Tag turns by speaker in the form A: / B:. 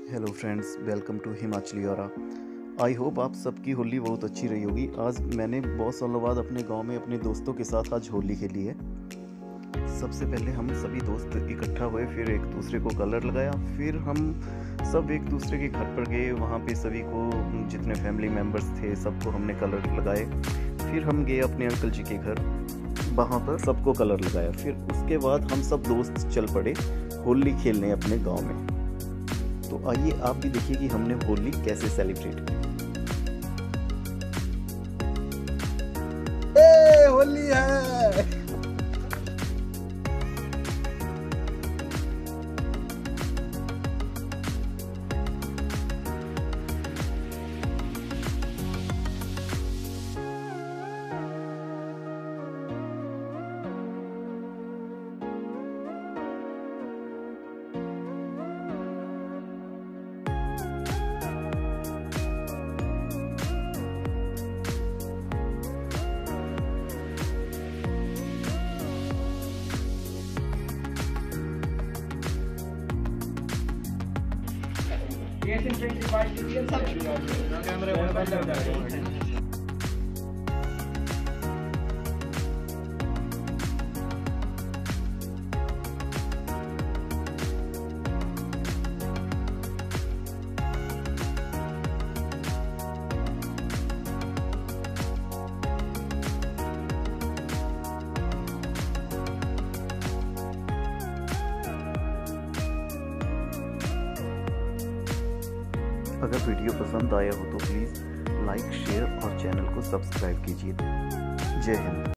A: Hello friends, welcome to Himachali aura. I hope आप सबकी होली बहुत अच्छी रही होगी। आज मैंने बहुत सालों बाद अपने गांव में अपने दोस्तों के साथ आज होली खेली है। सबसे पहले हम सभी दोस्त इकट्ठा हुए, फिर एक दूसरे को कलर लगाया, फिर हम सब एक दूसरे के घर पर गए। वहाँ पे सभी को, जितने फैमिली मेम्बर्स थे, सबको हमने कलर लगाए। फिर हम गए अपने अंकल जी के घर, वहाँ पर सबको कलर लगाया। फिर उसके बाद हम सब दोस्त चल पड़े होली खेलने अपने गाँव में। तो आइए आप भी देखिए कि हमने होली कैसे सेलिब्रेट की।
B: होली है।
A: अगर वीडियो पसंद आया हो तो प्लीज़ लाइक, शेयर और चैनल को सब्सक्राइब कीजिए। जय हिंद।